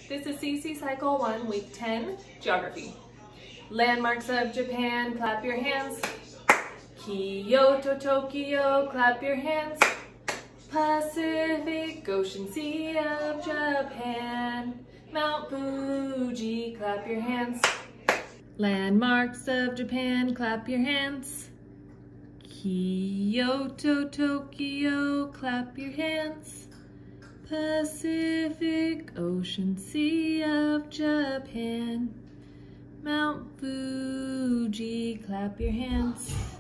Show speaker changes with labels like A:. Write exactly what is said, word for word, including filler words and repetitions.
A: This is C C Cycle one, Week ten, Geography. Landmarks of Japan, clap your hands. Kyoto, Tokyo, clap your hands. Pacific Ocean, Sea of Japan. Mount Fuji, clap your hands. Landmarks of Japan, clap your hands. Kyoto, Tokyo, clap your hands. Pacific Ocean, Sea of Japan. Mount Fuji, clap your hands.